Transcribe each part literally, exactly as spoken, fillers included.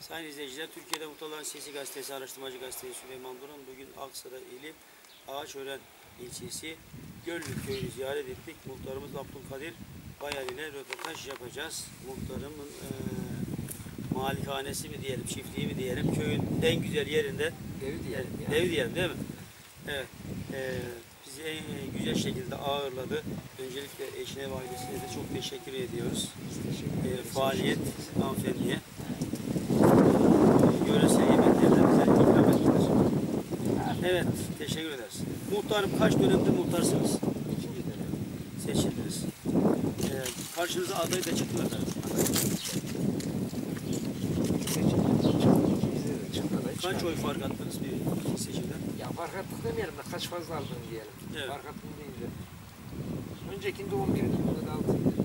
Sayın izleyiciler, Türkiye'de Muhtarların Sesi Gazetesi, Araştırmacı Gazetesi Süleyman Duran bugün Aksaray ili Ağaçören ilçesi Göllük köyünü ziyaret ettik. Muhtarımız Abdülkadir Bayar ile röportaj yapacağız. Muhtarımın e, malikanesi mi diyelim, çiftliği mi diyelim, köyün en güzel yerinde. Evi diyelim. Yani. Evi diyelim değil mi? Evet. E, bizi en güzel şekilde ağırladı. Öncelikle eşine ve ailesine de çok teşekkür ediyoruz. Teşekkür ederiz. E, faaliyet hanımefendiye. Yöresel yemeklerden bize ikram ettiler. Evet, teşekkür ederiz. Muhtarım, kaç dönemde muhtarsınız? İkinci dönem. Seçildiniz. Ee, karşınıza aday da çıktı mı efendim? Kaç oy fark attınız bir iki seçimde? Ya fark attık demeyelim de kaç fazla aldın diyelim. Evet. Fark attım deyince. Öncekinde on birdi, bunda da altıydı.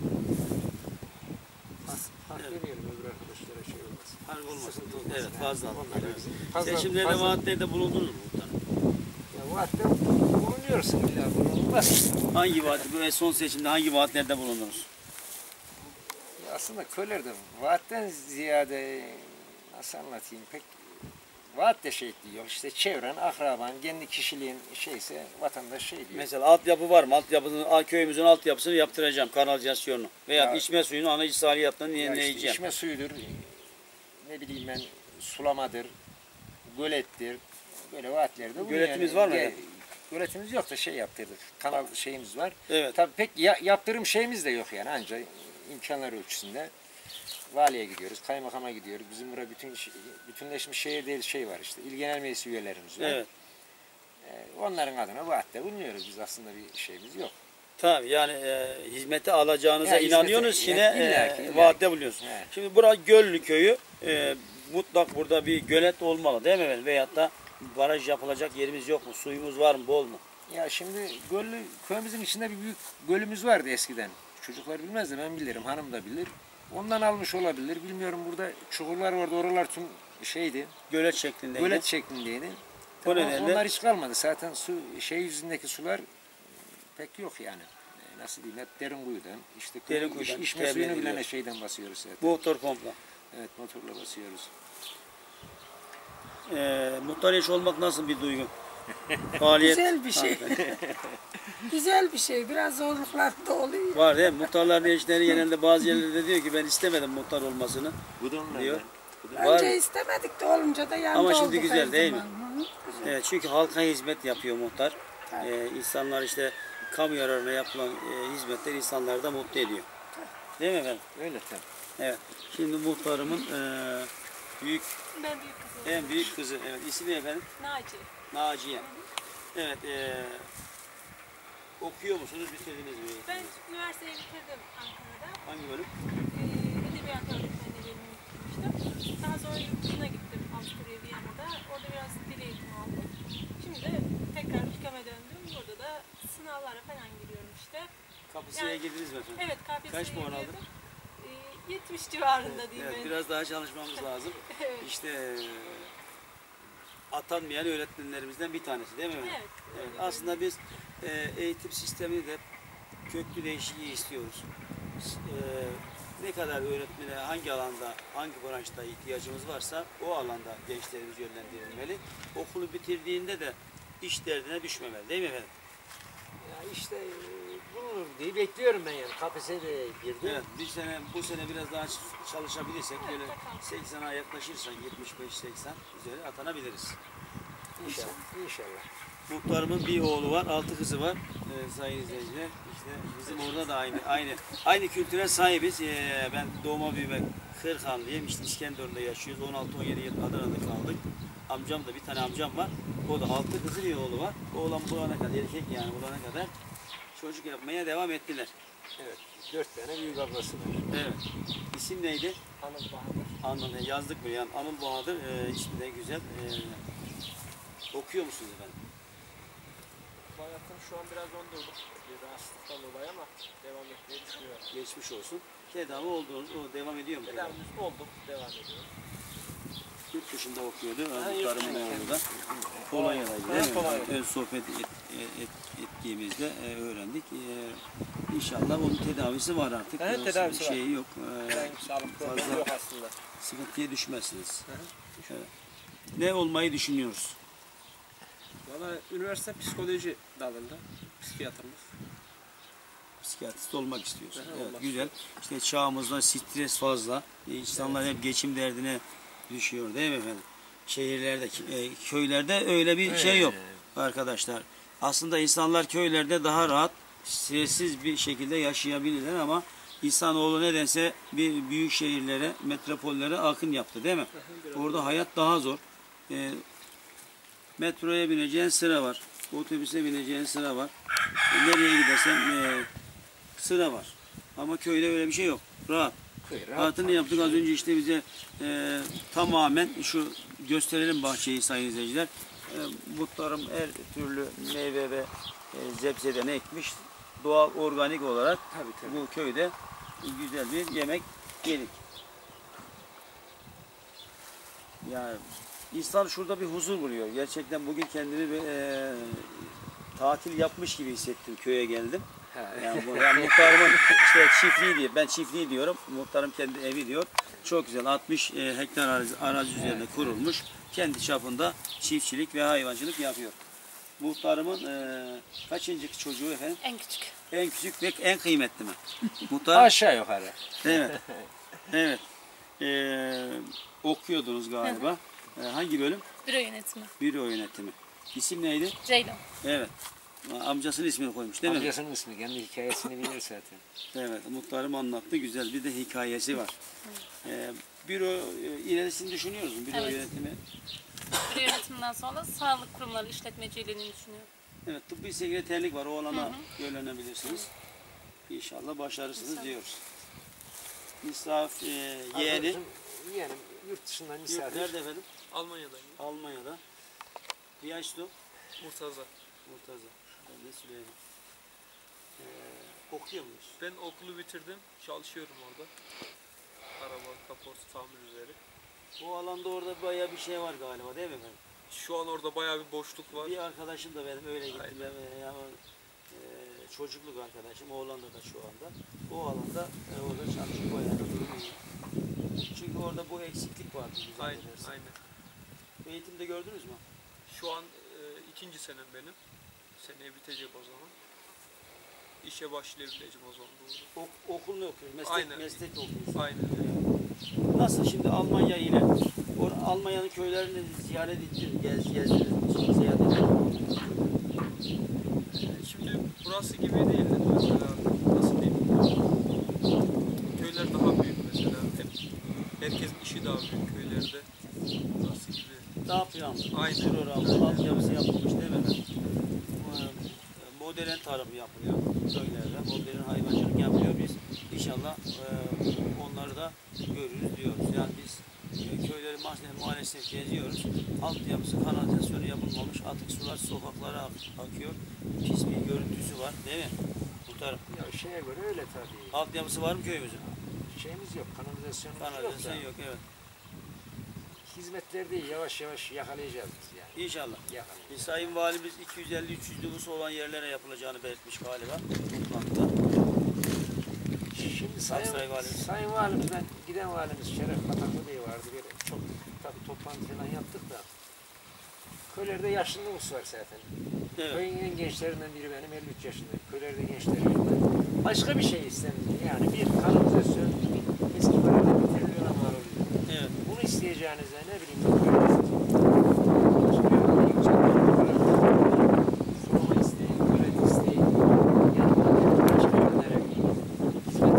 Fark Evet. demeyelim öbür arkadaşlara şey olmaz. Fark olmasın. Sıkıntı olmasın. Evet, fazla Yani. aldılar. Evet. Fazla, Seçimlerde fazla. vaatlerde bulundunuz mu muhtarım? Ya vaatte bulunuyorsun illa bulunmaz. Hangi vaat, bu son seçimde hangi vaatlerde bulundunuz? Ya aslında köylerde vaatten ziyade nasıl anlatayım pek vaat de şey diyor. İşte çevren, akraban, kendi kişiliğin şeyse vatandaş şey diyor. Mesela altyapı var mı? Altyapısını, köyümüzün altyapısını yaptıracağım, kanalizasyonunu. Veya Ya, içme suyunu ana salihiyattan ya yenileyeceğim. işte içme suyudur, ne bileyim ben sulamadır, gölettir, böyle vaatlerde. Göletimiz yani, var mı? Ge, göletimiz yok da şey yaptırdık, kanal şeyimiz var. Evet. Tabii pek ya, yaptırım şeyimiz de yok yani ancak imkanlar ölçüsünde. Valiye gidiyoruz, kaymakama gidiyoruz. Bizim burada bütün bütünleşmiş şehir değil şey var işte. İl Genel Meclis üyelerimiz var. Evet. Ee, onların adına vaatte bulunuyoruz. Biz aslında bir şeyimiz yok. Tabii yani e, hizmete alacağınıza Ya, inanıyorsunuz hizmete, yine ya, e, illaki, illaki. vaatte buluyorsunuz. Evet. Şimdi bura Göllü köyü e, mutlak burada bir gölet olmalı değil mi efendim? Veyahut da baraj yapılacak yerimiz yok mu? Suyumuz var mı? Bol mu? Ya şimdi Göllü köyümüzün içinde bir büyük gölümüz vardı eskiden. Çocuklar bilmez de ben bilirim, hanım da bilir. Ondan almış olabilir. Bilmiyorum burada çukurlar vardı, oralar tüm şeydi. Gölet şeklindeydi. Gölet şeklindeydi. O Tabii nedenle- onlar hiç kalmadı. Zaten su şey yüzündeki sular pek yok yani. E, Nasıl diyeyim? Hep derin kuyudan. İşte Derin iş, kuyudan içme temin suyunu ediliyor. bile şeyden basıyoruz zaten. Motor komplo. Evet, motorla basıyoruz. E, muhtar eş olmak nasıl bir duygu? Faaliyet. Güzel bir şey. Güzel bir şey. Biraz zorluklar da oluyor. Var değil mi? Muhtarların eşleri genelde bazı yerlerde diyor ki ben istemedim muhtar olmasını. Bu da onlar. Diyor. Var. Önce istemedik de olunca da yanında Ama şimdi olduk güzel her değil zaman. Hı hı. Evet, çünkü halka hizmet yapıyor muhtar. Tabii. Ee, insanlar işte kamu yararına yapılan e, hizmetler insanları da mutlu ediyor. Değil mi efendim? Öyle tabii. Evet. Şimdi muhtarımın e, büyük Ben büyük kızım. en büyük kızı. Evet. İsmi ne efendim? Naci. Naciye. Evet. E, okuyor musunuz? Bitirdiniz mi? Ben üniversiteyi bitirdim Ankara'da. Hangi bölüm? Ee, edebiyat öğretmenliğini bitirmiştim. Daha sonra yurt dışına gittim Avusturya, Viyana'da. Orada biraz dil eğitimi aldım. Şimdi de tekrar ülkeme döndüm. Burada da sınavlara falan giriyorum işte. K P S S'ye Yani- girdiniz mi efendim? Evet, K P S S'ye Kaç puan aldın? girdim. Ee, yetmiş civarında diyeyim Evet, ben. biraz daha çalışmamız lazım. Evet. İşte e, atanmayan öğretmenlerimizden bir tanesi değil mi efendim? Evet. Evet, aslında biz e, eğitim sistemini de köklü değişikliği istiyoruz. E, ne kadar öğretmene hangi alanda, hangi branşta ihtiyacımız varsa o alanda gençlerimiz yönlendirilmeli. Okulu bitirdiğinde de iş derdine düşmemeli değil mi efendim? Ya işte e, bulunur diye bekliyorum ben yani. K P S S'ye girdim. Evet, bir sene, bu sene biraz daha çalışabilirsek, Evet, böyle bakalım. seksene yaklaşırsak, yetmiş beş seksen üzeri atanabiliriz. İnşallah. İnşallah. Muhtarımın bir oğlu var, altı kızı var. Ee, sayın izleyiciler, işte bizim orada da aynı aynı aynı kültüre sahibiz. Ee, ben doğma büyüme Kırkhanlıyım. İşte İskenderun'da yaşıyoruz. on altı on yedi yıl Adana'da kaldık. Amcam da bir tane amcam var. O da altı kızı bir oğlu var. Oğlan bulana kadar, erkek yani bulana kadar çocuk yapmaya devam ettiler. Evet. Dört tane büyük ablası var. Evet. İsim neydi? Anıl Bahadır. Anıl, yazdık mı? Yani Anıl Bahadır, e, ismi de güzel. E, okuyor musunuz efendim? Hayatım şu an biraz dondurdum. Bir rahatsızlıktan dolayı ama devam etmeyi düşünüyorum. Geçmiş olsun. Tedavi olduğunuz, o devam ediyor mu? tedavi? Tedavimiz olduk, devam ediyor. Yurt dışında okuyordu. Ha, yurt Muhtarımın dışında. oğlu da. Polonya'daydı Ha, değil mi? Polonya. Ön sohbet et, et, ettiğimizde e, öğrendik. E, inşallah onun tedavisi var artık. Evet, E, tedavisi var. şeyi yok. E, Herhangi bir sağlık problemi fazla yok aslında. sıkıntıya düşmezsiniz. Evet. Ne olmayı düşünüyoruz? Valla üniversite psikoloji dalında psikiyatrımız. Psikiyatrist olmak istiyorsun. Aha, Evet, olmak güzel. İşte çağımızda stres fazla. İnsanlar hep geçim derdine düşüyor değil mi efendim? Şehirlerde, e, köylerde öyle bir şey yok arkadaşlar. Aslında insanlar köylerde daha rahat, stressiz bir şekilde yaşayabilirler ama insanoğlu nedense bir büyük şehirlere, metropollere akın yaptı değil mi? Orada hayat daha zor. E, metroya bineceğin sıra var. Otobüse bineceğin sıra var. E, nereye gidersen e, sıra var. Ama köyde öyle bir şey yok. Rahat. Rahatını yaptık. Az önce işte bize e, tamamen şu gösterelim bahçeyi sayın izleyiciler. E, muhtarım her türlü meyve ve e, zebzeden ekmiş. Doğal, organik olarak Tabii, tabii. bu köyde güzel bir yemek yedik. Yani insan şurada bir huzur buluyor. Gerçekten bugün kendimi bir, e, tatil yapmış gibi hissettim. Köye geldim. Yani, bu, yani muhtarımın işte çiftliği diye, ben çiftliği diyorum, muhtarım kendi evi diyor. Çok güzel, altmış e, hektar arazi, arazi üzerinde kurulmuş. Kendi çapında çiftçilik ve hayvancılık yapıyor. Muhtarımın e, kaçıncı çocuğu efendim? En küçük. En küçük ve en kıymetli mi? Muhtar. Aşağı yukarı. Evet. Evet. Ee, okuyordunuz galiba. Ee, hangi bölüm? Büro yönetimi. Büro yönetimi. İsim neydi? Ceylon. Evet. Amcasının ismini koymuş değil mi? Amcasının ismi, kendi hikayesini bilir zaten. Evet. Muhtarım anlattı. Güzel. Bir de hikayesi var. Ee, büro e, ilerisini düşünüyoruz mu? Büro Evet. yönetimi. Büro yönetiminden sonra sağlık kurumları işletmeciliğini düşünüyorum. Evet. Tıbbi sekreterlik var. O alana Hı hı. yönlenebilirsiniz. İnşallah başarısınız diyoruz. Misafir, e, yeğeni. Arkadaşım, yeğenim yurt dışından Yok, misafir. nerede efendim? Almanya'dayım. Almanya'da. Riyaçlı. Murtaza. Murtaza. Ben de Süleyman. Ee, okuyor muyuz? Ben okulu bitirdim. Çalışıyorum orada. Araba, kaportu tamir üzeri. O alanda orada bayağı bir şey var galiba değil mi efendim? Şu an orada bayağı bir boşluk var. Bir arkadaşım da benim öyle gitti. Aynen. Ben, yani, e, çocukluk arkadaşım. Oğlanda da şu anda. O alanda e, orada çalışıyor. Bayağı da durum iyi. Çünkü orada bu eksiklik vardı. güzel Aynen, edersen. aynen. Eğitimde gördünüz mü? Şu an e, ikinci senem benim. Seneye bitecek o zaman. İşe başlayabileceğim o zaman. Doğru. Ok, okul ne okuyoruz? Meslek, Aynen. meslek okuyoruz. Aynen. Nasıl şimdi Almanya ile or- Almanya'nın köylerini ziyaret ettin, gez, gezdiniz, ziyaret ettin. E, Şimdi burası gibi değil. Mesela nasıl diyeyim? Köyler daha büyük mesela. Hep, herkesin işi daha büyük köylerde. Burası gibi. Daha planlı, Aynen. programlı, altyapısı yapılmış değil mi? Ee, Modern tarım yapılıyor köylerde, modern hayvancılık yapılıyor. Biz inşallah e, onları da görürüz diyoruz. Yani biz e, köyleri ma- maalesef geziyoruz. Altyapısı, kanalizasyonu yapılmamış, atık sular sokaklara ak- akıyor. Pis bir görüntüsü var değil mi? Muhtarım. Ya şeye göre öyle tabii. Altyapısı var mı köyümüzün? Şeyimiz yok, kanalizasyonumuz yok da. Kanalizasyon yok, evet. Hizmetleri değil, yavaş yavaş yakalayacağız biz yani. İnşallah. Yakalayacağız. Bir Sayın Valimiz iki yüz elli üç yüz nüfusu olan yerlere yapılacağını belirtmiş galiba toplantıda. Şimdi sayın, Sayın Valimiz. sayın Valimizden giden valimiz Şeref Bataklı Bey vardı. Böyle çok tabii toplantı falan yaptık da. Köylerde yaşlı nüfus var zaten. Evet. Köyün en gençlerinden biri benim elli üç yaşındayım. Köylerde gençlerimden. Başka bir şey istemiyorum. Yani bir kanalizasyon eski parayla bir trilyona mal oluyor. Evet. Bunu isteyeceğinize ne bileyim ben başka bir yüksek bir para sorma isteği, görev isteği. Yani başka yönlere hizmet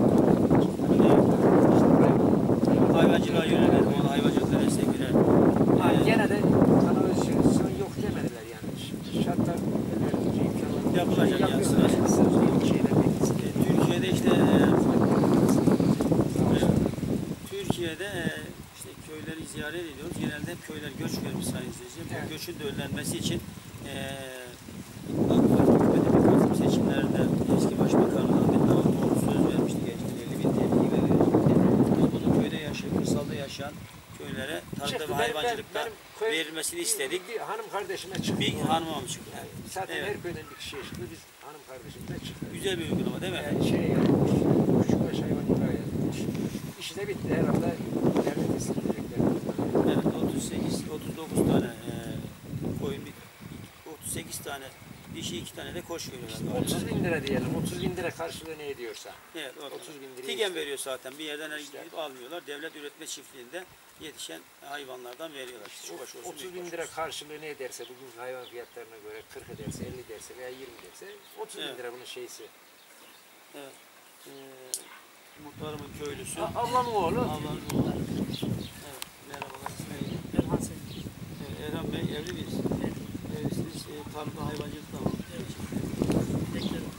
eder. Hayvancılığa yönelir, onu hayvancılıkla destekler. Yani gene de kanalizasyon yok demediler yani. Şartlar elverince imkanlar Yapılacak yani yapıyorlar. sırası. Sırası şeyler beklesin. E, Türkiye'de işte e, evet, Türkiye'de e, işte köyleri ziyaret ediyoruz. Genelde hep köyler göç görmüş sayın izleyiciler. Bu Evet. göçün de önlenmesi için e, AK Parti hükümeti bir kısım seçimlerde eski başbakanı Ahmet Davutoğlu söz vermişti. Gençler elli bin T L'yi verecek. Bunu köyde yaşayan, kırsalda yaşayan köylere tarımda Çıktı. ve Benim- hayvancılıkta benim köy- verilmesini istedik. Bir, bir hanım kardeşime çıktı. Bir hanıma mı çıktı? Yani zaten Evet. her köyden bir kişiye çıktı. Biz hanım kardeşimle çıktı. Güzel bir uygulama değil mi? Yani şey yani, küçük baş hayvan idare edilmiş. İş işi de bitti herhalde. Devlet isteyecekler. Evet, otuz sekiz otuz dokuz tane e, koyun, bir, otuz sekiz tane dişi, iki tane de koç veriyorlar. galiba. otuz bin lira diyelim. otuz bin lira karşılığı ne ediyorsa. Evet, orada. otuz bin lira. Tigen veriyor zaten. Bir yerden İşte. gidip almıyorlar. Devlet üretme çiftliğinde yetişen hayvanlardan veriyorlar. Küçük baş olsun, otuz büyük bin baş lira olsun. karşılığı ne ederse, bugün hayvan fiyatlarına göre kırk ederse, elli ederse veya yirmi ederse otuz Evet. bin lira bunun şeysi. Evet. Ee, muhtarımın köylüsü. A- Ablamın oğlu. Ablanın oğlu. Evet. Merhabalar. İsmail. Erhan Sayın. Evet, Erhan Bey evli miyiz? Evlisiniz. E, tarımda hayvancılık da var. Evet. Beklerim.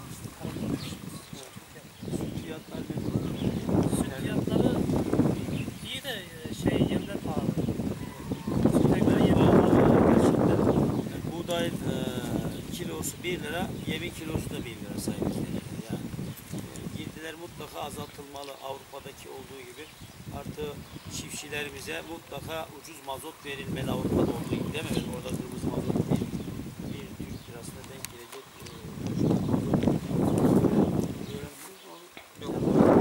Fiyatlar ne? Süt fiyatları iyi de e, şey yemler pahalı. Süt hayvanları yemler pahalı. Gerçekten. Yani buğday e, kilosu bir lira, yemin kilosu da bir lira sayın izleyiciler. Yani e, girdiler mutlaka azaltılmalı Avrupa'daki olduğu gibi. Artı çiftçilerimize mutlaka ucuz mazot verilmeli Avrupa'da olduğu gibi, değil mi? Orada kırmızı mazot bir, bir Türk lirasına denk gelecek e, ucuz mazot. Öğrendiniz mi onu? Yok.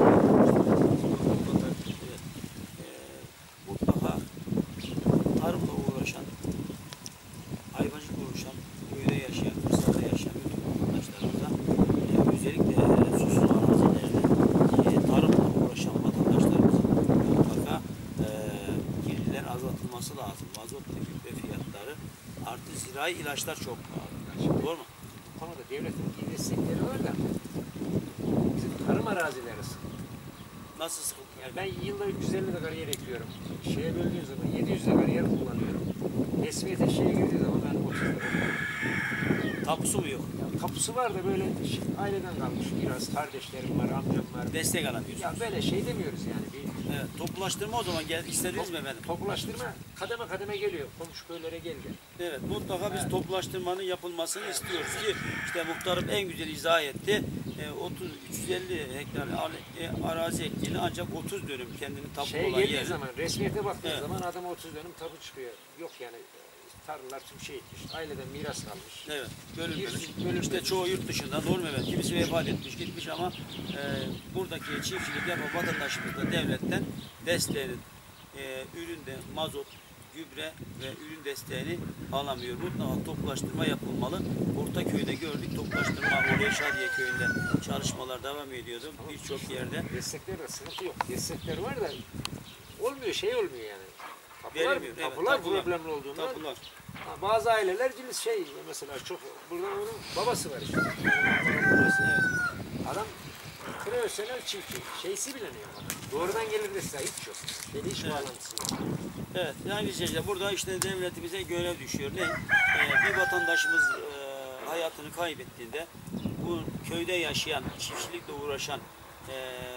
Evet. E, mutlaka tarımla uğraşan, hayvancılıkla uğraşan, köyde yaşayan, kırsada yaşayan bütün vatandaşlarımıza e, özellikle e, susuz arazilerde e, tarımla uğraşan vatandaşlarımızın mutlaka e, girdiler azaltılması lazım. Mazot ve gübre fiyatları artı zirai ilaçlar çok pahalı. Doğru mu? Bu konuda devletin iyi destekleri var da bizim tarım arazileri sıkıntı. Nasıl sıkıntı? Yani ben yılda üç yüz elli dekar yer ekiyorum. Şeye böldüğün zaman yedi yüz dekar yer kullanıyorum. Resmiyete şeye girdiği zaman ben otuz dekar. Tapusu mu yok? Ya kapısı var da böyle şey, aileden kalmış biraz kardeşlerim var, amcam var. Destek alamıyorsunuz. Ya böyle şey demiyoruz yani. Bir Evet, toplulaştırma o zaman gel, istediniz mi efendim? toplulaştırma kademe kademe geliyor. Komşu köylere geldi. Evet, mutlaka biz Evet. toplulaştırmanın yapılmasını istiyoruz ki işte muhtarım en güzel izah etti. E, otuz üç yüz elli hektar al- e, arazi ektiğini ancak otuz dönüm kendinin tapu Şeye olan geldiği yeri. zaman, resmiyete baktığı Evet. zaman adama otuz dönüm tapu çıkıyor. Yok yani tarlalar tüm şey etmiş. Aileden miras kalmış. Evet, bölünmemiş. Bir- bölünmemiş. İşte çoğu yurt dışında doğru mu efendim? Kimisi vefat etmiş gitmiş ama e, buradaki çiftçilik yapan vatandaşımız da devletten desteğini, e, üründe mazot, gübre ve ürün desteğini alamıyor. Mutlaka toplulaştırma yapılmalı. Ortaköy'de gördük toplulaştırma oraya Şadiye köyünde çalışmalar devam ediyordu. Birçok yerde. Desteklerde sıkıntı yok. Destekler var da olmuyor, şey olmuyor yani. Tapular, Verilmiyor, evet, tapular, tapular. problemli olduğundan. Tapular. Ha, bazı aileler ciliz şey mesela çok buradan onun babası var işte. Evet. Adam profesyonel çiftçi. Şeysi bileniyor adam. Doğrudan gelir desteği hiç yok. Deli iş Evet. bağlantısı yok. Evet, yani izleyiciler burada işte devletimize görev düşüyor. Ne? Ee, bir vatandaşımız e, hayatını kaybettiğinde bu köyde yaşayan, çiftçilikle uğraşan e,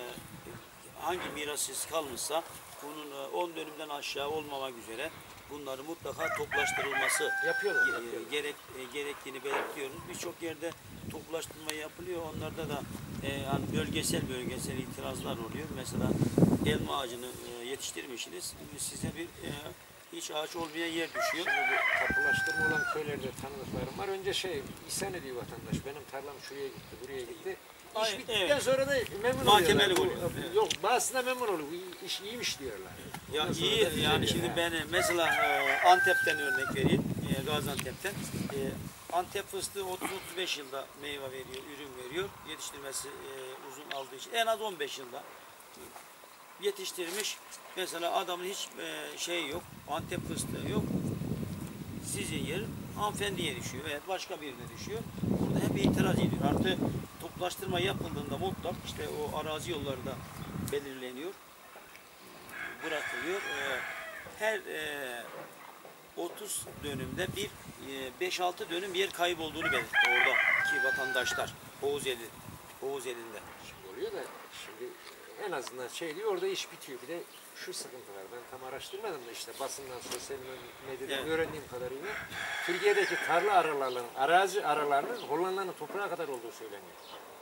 hangi mirassız kalmışsa bunun e, on dönümden aşağı olmamak üzere bunları mutlaka toplaştırılması Yapıyorlar. ge- yapıyorlar. gerek e, gerektiğini belirtiyoruz. Birçok yerde toplaştırma yapılıyor. Onlarda da e, hani bölgesel bölgesel itirazlar oluyor. Mesela elma ağacını e, yetiştirmişsiniz. Size bir e, hiç ağaç olmayan yer düşüyor. Şimdi bu tapulaştırma olan köylerde tanıdıklarım var. Önce şey isyan ediyor vatandaş. Benim tarlam şuraya gitti, buraya gitti. İş Aynen, bittikten evet. sonra da memnun Mahkemelik oluyorlar. oluyor, Bu- evet. Yok bazısına memnun oluyor. Bu iş iyiymiş diyorlar. Ya Ondan sonra iyi da düzeliyor. yani şimdi Ha. ben mesela e, Antep'ten örnek vereyim. E, Gaziantep'ten. E, Antep fıstığı otuz otuz beş yılda meyve veriyor, ürün veriyor. Yetiştirmesi e, uzun aldığı için en az on beş yılda yetiştirmiş. Mesela adamın hiç e, şey yok, Antep fıstığı yok. Sizin yer hanımefendiye düşüyor veya başka birine düşüyor. Burada hep itiraz ediyor. Artı toplaştırma yapıldığında mutlak işte o arazi yolları da belirleniyor. Bırakılıyor. Ee, her e, otuz dönümde bir e, beş altı dönüm yer kaybolduğunu belirtti oradaki vatandaşlar. Oğuzeli, Oğuzeli'nde. Şimdi oluyor da şimdi en azından şey diyor orada iş bitiyor. Bir de şu sıkıntı var. Ben tam araştırmadım da işte basından, sosyal medyadan Evet. öğrendiğim kadarıyla Türkiye'deki tarla aralarının, arazi aralarının Hollanda'nın toprağa kadar olduğu söyleniyor.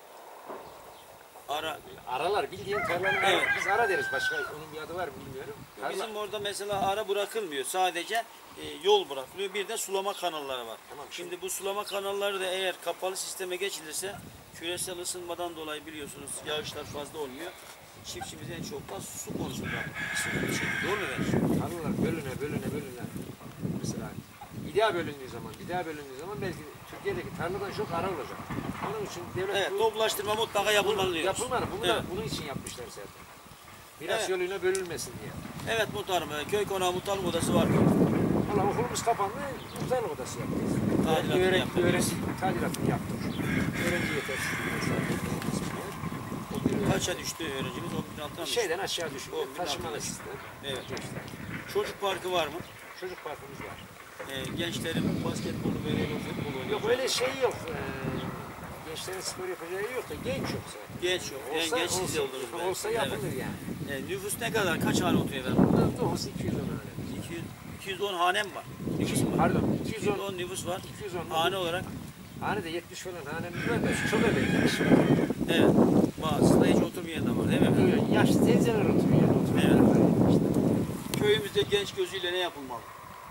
Ara, Aralar bildiğin tarlanın Evet. biz ara deriz. Başka onun bir adı var mı bilmiyorum. Tarla, bizim orada mesela ara bırakılmıyor. Sadece e, yol bırakılıyor. Bir de sulama kanalları var. Tamam, Şimdi bu sulama kanalları da eğer kapalı sisteme geçilirse küresel ısınmadan dolayı biliyorsunuz yağışlar fazla olmuyor. çiftçimiz en çok da su konusunda sıkıntı çekiyor. Doğru mu efendim? Tarlalar bölüne bölüne bölüne. Mesela İDA bölündüğü zaman, İDA bölündüğü zaman belki Türkiye'deki tarladan çok ara olacak. Onun için devlet Evet, bu- toplaştırma mutlaka yapılmalı diyoruz. yapılmalı. Bunu Evet. da bunun için yapmışlar zaten. Miras Evet. yoluyla bölünmesin diye. Evet muhtarım, e, köy konağı muhtarlık odası var. Valla okulumuz kapandı, muhtarlık odası yaptık. Tadilatını Öğren, yaptınız. öğrenci tadilatını yaptık. Öğrenci yetersizliği mesela. O bir Kaça düştü öğrencimiz? on bin altına mı? şeyden aşağı düşüyor. on bin Taşımalı altına. sistem. Evet. Gençler. Çocuk parkı var mı? Çocuk parkımız var. E, gençlerin basketbolu, voleybol, futbolu oynuyor. Yok öyle şey yok. Ee, gençlerin spor yapacağı yok da genç yok zaten. Genç yok. Olsa, En genç siz olsa, oldunuz. belki. olsa yapılır yani. Evet. E, nüfus ne kadar? Kaç hane oturuyor efendim? Burada dokuz iki yüz on öyle. iki yüz, iki yüz on hane mi var? Nüfus mu var? Pardon iki yüz iki yüz on. on nüfus var. iki yüz on. Hane olarak. Hanede yetmiş falan hanemiz var da çok ebeymiş. Evet. Bazısında hiç oturmayan da var değil mi efendim? Öyle yaşlı teyzeler oturuyor. oturuyor. Evet. İşte. Köyümüzde genç gözüyle ne yapılmalı?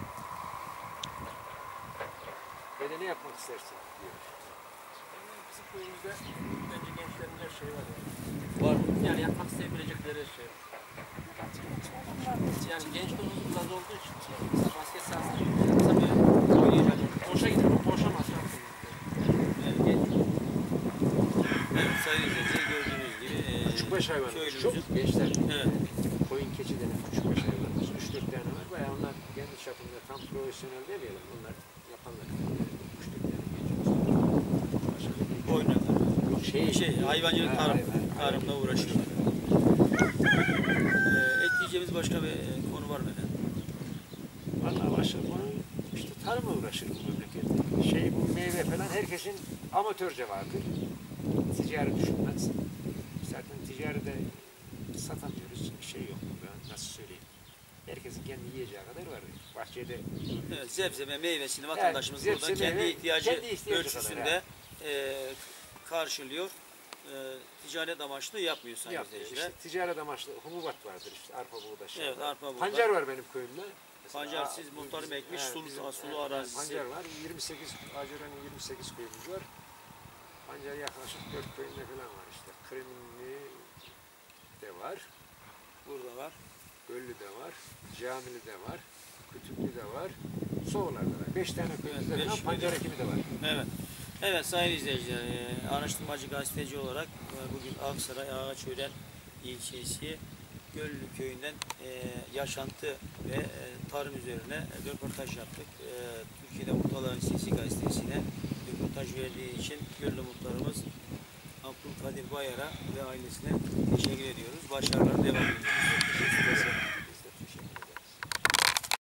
Ve de ne yapmak istersin diyor. Bizim köyümüzde bence gençlerin her şeyi var yani. Var mı? Yani yapmak isteyebilecekleri her şey var. Yani genç konumuz az olduğu için mesela basket sahasına gidiyor. Tabii oynayacak. Boşa gidiyor. Boşa masraf koyuyor. Evet, genç. Evet, sayın izleyiciler gördüğünüz gibi e, Küçükbaş hayvanlar. köylümüzün- Çok gençler. Evet. Koyun keçi denen küçükbaş hayvanlar. üç dört tane var. Bayağı onlar kendi çapında tam profesyonel demeyelim. Onlar yapanlar. üç dört tane genç. Başka bir şey. Oynuyorlar. Yok, şey, Şey, hayvancılık, Ha, tarım, hayvan, tarımla hayvan. uğraşıyorlar. E, ekleyeceğimiz başka bir e, konu var mı efendim? Vallahi başka konu işte tarımla uğraşır bu memlekette. Şey bu meyve falan herkesin amatörce vardır. Ticari düşünmez. Zaten ticaride satamıyoruz. Şey yok. Ben nasıl söyleyeyim? Herkesin kendi yiyeceği kadar var. Bahçede Evet, sebze ve meyvesini vatandaşımız Yani burada sebze, kendi meyve, ihtiyacı, kendi ihtiyacı ölçüsünde kadar, e, karşılıyor. E, ticaret amaçlı yapmıyor sayın yapıyor. izleyiciler. İşte ticaret amaçlı hububat vardır işte arpa buğday şey. Evet, var. arpa, buğday. Pancar var benim köyümde. Mesela, Pancar aa, siz muhtarım bizim- ekmiş, he, sulu, bizim- sulu he, arazisi. Pancar var. yirmi sekiz Acıran'ın yirmi sekiz köyümüz var. Pancar yaklaşık dört köyünde falan var işte. Kreminli de var. Burada var. Göllü de var. Camili de var. Kütüklü de var. Soğular'da var. Beş tane köyümüzde Evet, falan beş pancar köyde. ekimi de var. Evet. Evet sayın izleyiciler, e, araştırmacı gazeteci olarak e, bugün Aksaray Ağaçören ilçesi Göllü köyünden e, yaşantı ve e, tarım üzerine e, röportaj yaptık. E, Türkiye'de Muhtarların Sesi gazetesine röportaj verdiği için Göllü muhtarımız Abdülkadir Bayar'a ve ailesine teşekkür ediyoruz. Başarılar devam ediyoruz.